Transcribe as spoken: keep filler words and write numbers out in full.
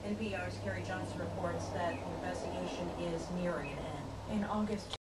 N P R's Carrie Johnson reports that the investigation is nearing an end. In August